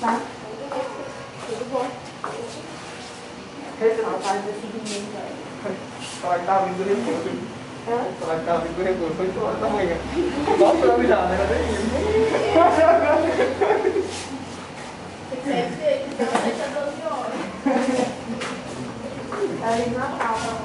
tá? Tudo bom. Ela faz assim ninguém vai. Falar que tava vindo do repouso. Falar que tava vindo do repouso, 8 horas da manhã. 9 anos já, né? Era isso. Você quer ver? Então deixa 12 horas. Tá ali na Natal.